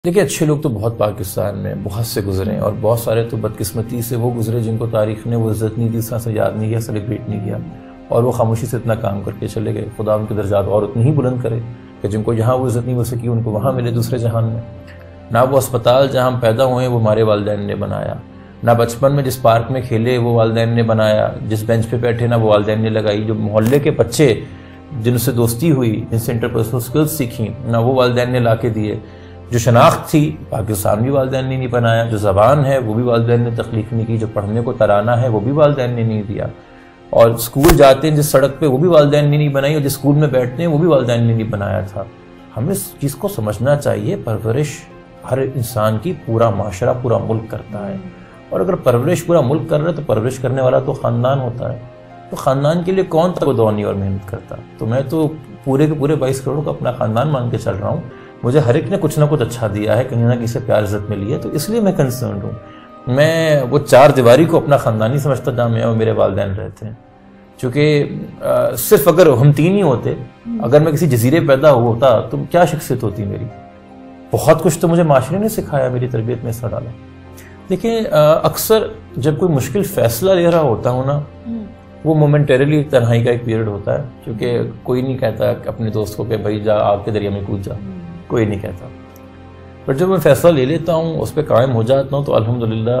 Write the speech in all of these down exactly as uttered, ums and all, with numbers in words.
دیکھیں اچھے لوگ تو بہت پاکستان میں بہت سے گزرے ہیں، اور بہت سارے تو بدقسمتی سے وہ گزرے جن کو تاریخ نے وہ عزت نہیں دی، اس طرح سے یاد نہیں کیا، سیلیبریٹ نہیں کیا، اور وہ خاموشی سے اتنا کام کر کے چلے گئے۔ خدا ان کے درجات اور اتنی ہی بلند کرے کہ جن کو یہاں وہ عزت نہیں مل سکی ان کو وہاں ملے دوسرے جہان میں۔ نہ وہ اسپتال جہاں ہم پیدا ہوئے وہ ہمارے والدین نے بنایا، نہ بچپن میں جس پارک میں کھیلے وہ والدین نے بنایا، جس بینچ پہ بیٹھے نہ وہ والدین نے لگائی، جو محلے کے بچے جن سے دوستی ہوئی، جن سے انٹرپرسنل سکلز سیکھیں نہ وہ والدین نے لا کے دیے، جو شناخت تھی پاکستان بھی والدین نے نہیں بنایا، جو زبان ہے وہ بھی والدین نے تخلیق نہیں کی، جو پڑھنے کو ترانہ ہے وہ بھی والدین نے نہیں دیا، اور اسکول جاتے ہیں جس سڑک پہ وہ بھی والدین نے نہیں بنائی، اور جس اسکول میں بیٹھتے ہیں وہ بھی والدین نے نہیں بنایا تھا۔ ہمیں اس چیز کو سمجھنا چاہیے، پرورش ہر انسان کی پورا معاشرہ پورا ملک کرتا ہے، اور اگر پرورش پورا ملک کر رہا ہے تو پرورش کرنے والا تو خاندان ہوتا ہے، تو خاندان کے لیے کون تگودانی اور محنت کرتا؟ تو میں تو پورے کے پورے بائیس کروڑ کو اپنا خاندان مان کے چل رہا ہوں۔ مجھے ہر ایک نے کچھ نہ کچھ اچھا دیا ہے، کہیں نہ کہیں سے پیار عزت ملی ہے، تو اس لیے میں کنسرنڈ ہوں۔ میں وہ چار دیواری کو اپنا خاندانی سمجھتا جہاں میں اور میرے والدین رہتے ہیں، چونکہ صرف اگر ہم تین ہی ہوتے، اگر میں کسی جزیرے پیدا ہوتا تو کیا شخصیت ہوتی میری؟ بہت کچھ تو مجھے معاشرے نے سکھایا، میری تربیت میں حصہ ڈالا۔ دیکھیں اکثر جب کوئی مشکل فیصلہ لے رہا ہوتا ہوں نا، وہ مومنٹریلی تنہائی کا ایک پیریڈ ہوتا ہے، کیونکہ کوئی نہیں کہتا اپنے دوست کو کہ بھائی جا آگ کے دریا میں کود جا، کوئی نہیں کہتا۔ پر جب میں فیصلہ لے لیتا ہوں، اس پہ قائم ہو جاتا ہوں، تو الحمدللہ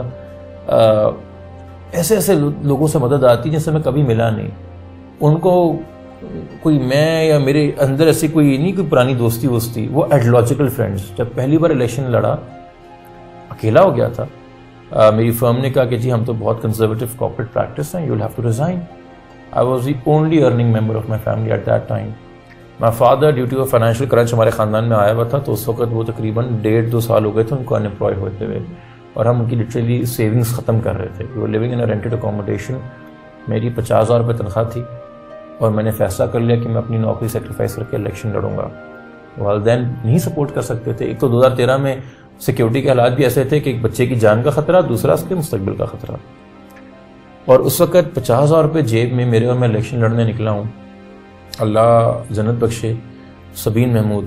ایسے ایسے لوگوں سے مدد آتی ہے جن سے میں کبھی ملا نہیں۔ ان کو کوئی میں یا میرے اندر ایسی کوئی نہیں کوئی پرانی دوستی وستی، وہ ایڈولوجیکل فرینڈز۔ جب پہلی بار الیکشن لڑا اکیلا ہو گیا تھا، Uh, میری فرم نے کہا کہ جی ہم تو بہت کنزرویٹو کارپوریٹ پریکٹس ہیں، you will have to resign. I was the only earning member of my family at that time. My father due to financial crunch ہمارے خاندان میں آیا ہوا تھا، تو اس وقت وہ تقریباً ڈیڑھ دو سال ہو گئے تھے ان کو ان امپلائڈ ہوتے ہوئے، اور ہم ان کی لٹرلی سیونگس ختم کر رہے تھے۔ We were living in a rented accommodation. میری پچاس ہزار روپے تنخواہ تھی، اور میں نے فیصلہ کر لیا کہ میں اپنی نوکری سیکریفائز کر کے الیکشن لڑوں گا۔ والدین نہیں سپورٹ کر سکتے تھے۔ ایک تو دو ہزار تیرہ میں سیکیورٹی کے حالات بھی ایسے تھے کہ ایک بچے کی جان کا خطرہ، دوسرا اس کے مستقبل کا خطرہ، اور اس وقت پچاس ہزار روپے جیب میں میرے، اور میں الیکشن لڑنے نکلا ہوں۔ اللہ جنت بخشے سبین محمود،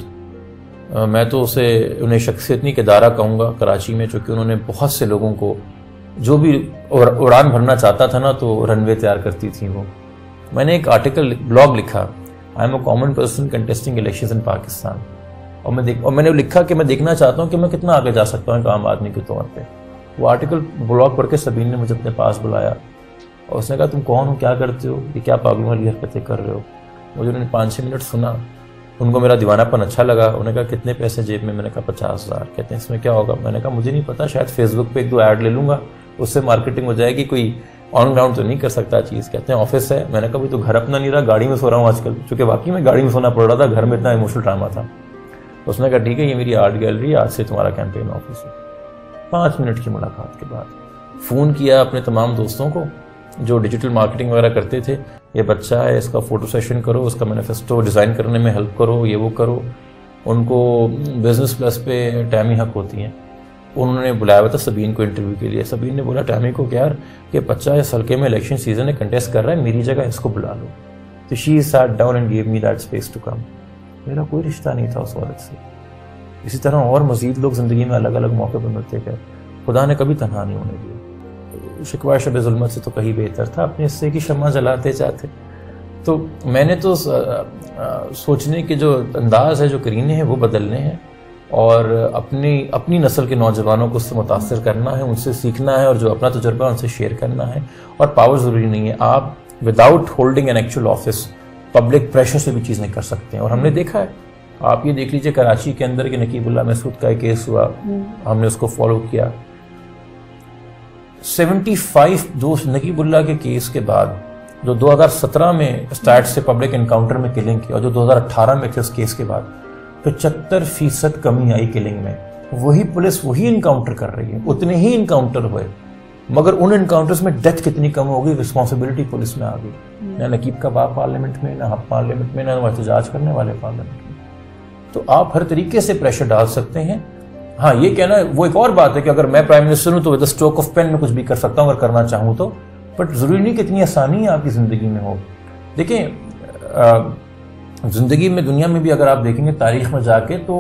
میں تو اسے انہیں شخصیت نہیں کہ ادارہ کہوں گا کراچی میں، چونکہ انہوں نے بہت سے لوگوں کو جو بھی اڑان بھرنا چاہتا تھا نا تو رن وے تیار کرتی تھیں وہ۔ میں نے ایک آرٹیکل بلاگ لکھا، I am a common person contesting elections in Pakistan, اور میں دیکھ اور میں نے لکھا کہ میں دیکھنا چاہتا ہوں کہ میں کتنا آگے جا سکتا ہوں ایک عام آدمی کے طور پہ۔ وہ آرٹیکل بلاگ پڑھ کے سبین نے مجھے اپنے پاس بلایا، اور اس نے کہا تم کون ہو، کیا کرتے ہو، یہ کیا پاگلوں والی حرکتیں کر رہے ہو؟ مجھے انہوں نے پانچ چھ منٹ سنا، ان کو میرا دیوانہ پن اچھا لگا۔ انہوں نے کہا کتنے پیسے جیب میں؟ میں نے کہا پچاس ہزار۔ کہتے ہیں اس میں کیا ہوگا؟ میں نے کہا مجھے نہیں پتا، شاید فیس بک پہ ایک دو ایڈ لے لوں گا، اس سے مارکیٹنگ ہو جائے گی، کوئی آن گراؤنڈ تو نہیں کر سکتا چیز۔ کہتے ہیں آفس ہے۔ میں نے کہا تو گھر اپنا نہیں رہا، گاڑی میں سو رہا ہوں آج کل، چونکہ واقعی میں گاڑی میں سونا پڑ رہا تھا، گھر میں اتنا ایموشنل ڈرامہ تھا۔ اس نے کہا ٹھیک ہے یہ میری آرٹ گیلری، آج سے تمہارا کیمپین آفس ہے۔ پانچ منٹ کی ملاقات کے بعد فون کیا اپنے تمام دوستوں کو جو ڈیجیٹل مارکیٹنگ وغیرہ کرتے تھے، یہ بچہ ہے، اس کا فوٹو سیشن کرو، اس کا مینیفیسٹو ڈیزائن کرنے میں ہیلپ کرو، یہ وہ کرو۔ ان کو بزنس پلس پہ ٹیمی حق ہوتی ہیں۔ انہوں نے بلایا ہوا تھا سبین کو انٹرویو کے لیے۔ سبین نے بولا ٹیمی کو کہ یار یہ بچہ اس حلقے میں الیکشن سیزن ہے، کنٹیسٹ کر رہا ہے، میری جگہ اس کو بلا لو۔ تو she sat down and gave me that space to come. میرا کوئی رشتہ نہیں تھا اس عورت سے۔ اسی طرح اور مزید لوگ زندگی میں الگ الگ موقع پر ملتے گئے، خدا نے کبھی تنہا نہیں ہونے دیا۔ شکوہ شب ظلمت سے تو کہیں بہتر تھا، اپنے حصے کی شمع جلاتے جاتے۔ تو میں نے تو سوچنے کے جو انداز ہے، جو کرینے ہیں، وہ بدلنے ہیں، اور اپنی اپنی نسل کے نوجوانوں کو اس سے متاثر کرنا ہے، ان سے سیکھنا ہے، اور جو اپنا تجربہ ان سے شیئر کرنا ہے۔ اور پاور ضروری نہیں ہے، آپ without holding an actual office public pressure سے بھی چیز نہیں کر سکتے ہیں۔ اور ہم نے دیکھا ہے، آپ یہ دیکھ لیجئے کراچی کے اندر کہ نقیب اللہ محسود کا ایک کیس ہوا، ہم نے اس کو فالو کیا۔ سیونٹی فائیو جو نقیب اللہ کے کیس کے بعد جو دو ہزار سترہ میں اسٹارٹ سے پبلک انکاؤنٹر میں کلنگ کی، اور جو دو ہزار اٹھارہ میں تھے اس کیس کے بعد پچہتر فیصد کمی آئی کلنگ میں۔ وہی پولیس وہی انکاؤنٹر کر رہی ہے، اتنے ہی انکاؤنٹر ہوئے، مگر ان انکاؤنٹرز میں ڈیتھ کتنی کم ہو گئی، رسپانسبلٹی پولیس میں آ گئی۔ نہ نقیب کا باپ پارلیمنٹ میں، نہ ہم پارلیمنٹ میں، نہ احتجاج کرنے والے پارلیمنٹ میں۔ تو آپ ہر طریقے سے پریشر ڈال سکتے ہیں۔ ہاں یہ کہنا وہ ایک اور بات ہے کہ اگر میں پرائم منسٹر ہوں تو ود اسٹروک آف پین میں کچھ بھی کر سکتا ہوں اگر کرنا چاہوں تو، بٹ ضروری نہیں کہ اتنی آسانی آپ کی زندگی میں ہو۔ دیکھیں زندگی میں، دنیا میں بھی اگر آپ دیکھیں گے تاریخ میں جا کے، تو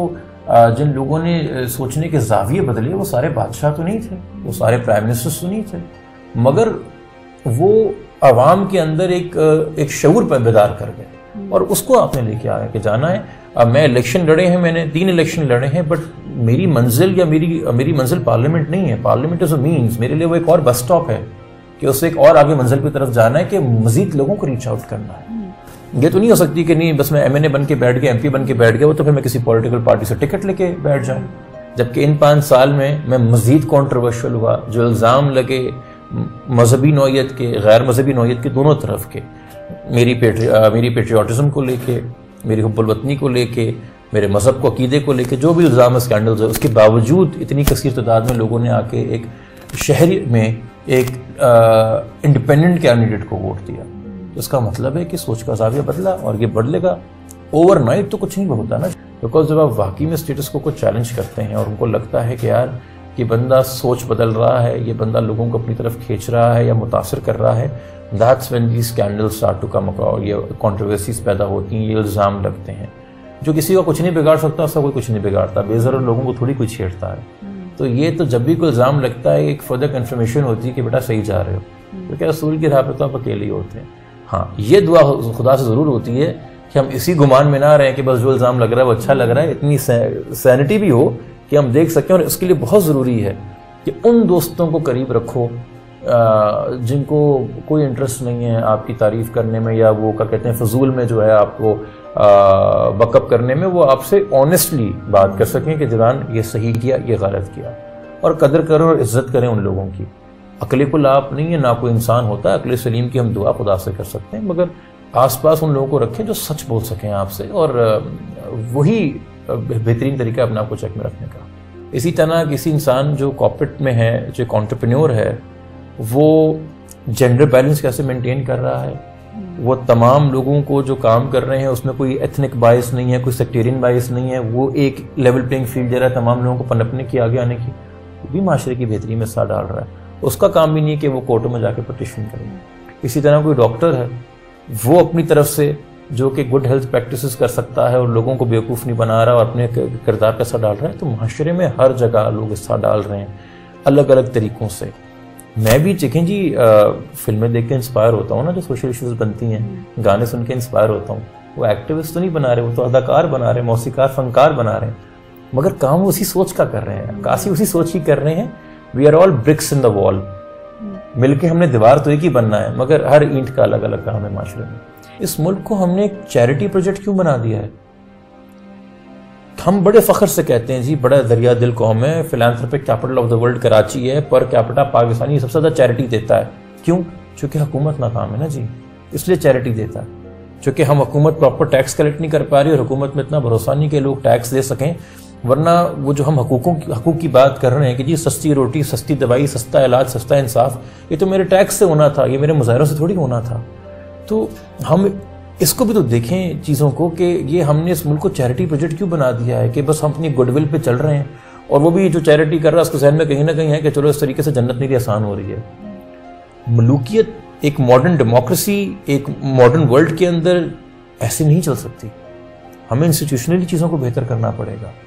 جن لوگوں نے سوچنے کے زاویے بدلے وہ سارے بادشاہ تو نہیں تھے، وہ سارے پرائم منسٹرز تو نہیں تھے، مگر وہ عوام کے اندر ایک ایک شعور پر بیدار کر گئے، اور اس کو آپ نے لے کے آیا کہ جانا ہے اب میں الیکشن لڑے ہیں، میں نے تین الیکشن لڑے ہیں، بٹ میری منزل یا میری میری منزل پارلیمنٹ نہیں ہے، پارلیمنٹ از اے مینز، میرے لیے وہ ایک اور بس اسٹاپ ہے کہ اس سے ایک اور آگے منزل کی طرف جانا ہے، کہ مزید لوگوں کو ریچ آؤٹ کرنا ہے۔ یہ تو نہیں ہو سکتی کہ نہیں بس میں ایم این اے بن کے بیٹھ گیا، ایم پی بن کے بیٹھ گیا، وہ تو پھر میں کسی پولیٹیکل پارٹی سے ٹکٹ لے کے بیٹھ جاؤں، جبکہ ان پانچ سال میں میں مزید کنٹروورشل ہوا، جو الزام لگے مذہبی نوعیت کے، غیر مذہبی نوعیت کے، دونوں طرف کے، میری پیٹری میری پیٹریوٹزم کو لے کے، میری حب الوطنی کو لے کے، میرے مذہب کو، عقیدے کو لے کے، جو بھی الزام اسکینڈلز ہے، اس کے باوجود اتنی کثیر تعداد میں لوگوں نے آ کے ایک شہر میں ایک انڈیپینڈنٹ کینڈیڈیٹ کو ووٹ دیا۔ اس کا مطلب ہے کہ سوچ کا زاویہ بدلا، اور یہ بدلے گا اوور نائٹ تو کچھ نہیں ہوتا نا، بیکاز جب آپ واقعی میں اسٹیٹس کو کچھ چیلنج کرتے ہیں اور ان کو لگتا ہے کہ یار یہ بندہ سوچ بدل رہا ہے، یہ بندہ لوگوں کو اپنی طرف کھینچ رہا ہے یا متاثر کر رہا ہے، that's when the scandal start to come across, یہ کنٹروورسیز پیدا ہوتی ہیں، یہ الزام لگتے ہیں۔ جو کسی کو کچھ نہیں بگاڑ سکتا اس کا کوئی کچھ نہیں بگاڑتا، بے ضرور لوگوں کو تھوڑی کوئی چھیڑتا ہے۔ تو یہ تو جب بھی کوئی الزام لگتا ہے ایک فردر کنفرمیشن ہوتی ہے کہ بیٹا صحیح جا رہے ہو، تو کیا رسول کی راہ پہ تو آپ اکیلے ہی ہوتے ہیں۔ ہاں یہ دعا خدا سے ضرور ہوتی ہے کہ ہم اسی گمان میں نہ رہیں کہ بس جو الزام لگ رہا ہے وہ اچھا لگ رہا ہے، اتنی سینٹی بھی ہو کہ ہم دیکھ سکیں، اور اس کے لیے بہت ضروری ہے کہ ان دوستوں کو قریب رکھو جن کو کوئی انٹرسٹ نہیں ہے آپ کی تعریف کرنے میں، یا وہ کیا کہتے ہیں فضول میں جو ہے آپ کو بک اپ کرنے میں، وہ آپ سے آنیسٹلی بات کر سکیں کہ جنان یہ صحیح کیا، یہ غلط کیا، اور قدر کریں اور عزت کریں ان لوگوں کی۔ عقل کل آپ نہیں ہے، نہ کوئی انسان ہوتا ہے عقل سلیم کی ہم دعا خدا سے کر سکتے ہیں، مگر آس پاس ان لوگوں کو رکھیں جو سچ بول سکیں آپ سے، اور وہی بہترین طریقہ اپنے آپ کو چیک میں رکھنے کا۔ اسی طرح کسی انسان جو کارپوریٹ میں ہے، جو ایک انٹرپرینیور ہے، وہ جینڈر بیلنس کیسے مینٹین کر رہا ہے، وہ تمام لوگوں کو جو کام کر رہے ہیں اس میں کوئی ایتھنک بائس نہیں ہے، کوئی سیکٹیرین بائس نہیں ہے، وہ ایک لیول پلینگ فیلڈ دے رہا ہے تمام لوگوں کو پنپنے کی، آگے آنے کی، وہ بھی معاشرے کی بہتری میں حصہ ڈال رہا ہے۔ اس کا کام بھی نہیں ہے کہ وہ کورٹوں میں جا کے پٹیشن کرے۔ اسی طرح کوئی ڈاکٹر ہے، وہ اپنی طرف سے جو کہ گڈ ہیلتھ پریکٹسز کر سکتا ہے اور لوگوں کو بیوقوف نہیں بنا رہا اور اپنے کردار پہ حصہ ڈال رہا ہے، تو معاشرے میں ہر جگہ لوگ حصہ ڈال رہے ہیں الگ الگ طریقوں سے۔ میں بھی دیکھیں جی فلمیں دیکھ کے انسپائر ہوتا ہوں نا، جو سوشل ایشوز بنتی ہیں، گانے سن کے انسپائر ہوتا ہوں۔ وہ ایکٹیوسٹ تو نہیں بنا رہے، وہ تو اداکار بنا رہے ہیں، موسیقار، فنکار بنا رہے ہیں، مگر کام وہ اسی سوچ کا کر رہے ہیں، عکاسی اسی سوچ کی کر رہے ہیں۔ وی آر آل برکس ان دا وال، مل کے ہم نے دیوار تو ایک ہی بننا ہے، مگر ہر اینٹ کا الگ الگ کام ہے معاشرے میں۔ اس ملک کو ہم نے ایک چیریٹی پروجیکٹ کیوں بنا دیا ہے؟ ہم بڑے فخر سے کہتے ہیں جی بڑا دریا دل قوم ہے، philanthropic capital of the world Karachi ہے، پر کیپٹا پاکستانی سب سے زیادہ چیریٹی دیتا ہے۔ کیوں؟ چونکہ حکومت ناکام ہے نا جی، اس لیے چیریٹی دیتا ہے۔ چونکہ ہم حکومت پراپر ٹیکس کلیکٹ نہیں کر پا رہی، اور حکومت میں اتنا بھروسہ نہیں کہ لوگ ٹیکس دے سکیں، ورنہ وہ جو ہم حقوقوں کی حقوق کی بات کر رہے ہیں کہ جی سستی روٹی، سستی دوائی، سستا علاج، سستا انصاف، یہ تو میرے ٹیکس سے ہونا تھا، یہ میرے مظاہروں سے تھوڑی ہونا تھا۔ تو ہم اس کو بھی تو دیکھیں چیزوں کو کہ یہ ہم نے اس ملک کو چیریٹی پروجیکٹ کیوں بنا دیا ہے کہ بس ہم اپنی گڈ ول پہ چل رہے ہیں، اور وہ بھی جو چیریٹی کر رہا ہے اس کے ذہن میں کہیں نہ کہیں ہے کہ چلو اس طریقے سے جنت میری آسان ہو رہی ہے۔ ملوکیت ایک ماڈرن ڈیموکریسی، ایک ماڈرن ورلڈ کے اندر ایسے نہیں چل سکتی، ہمیں انسٹیٹیوشنلی چیزوں کو بہتر کرنا پڑے گا۔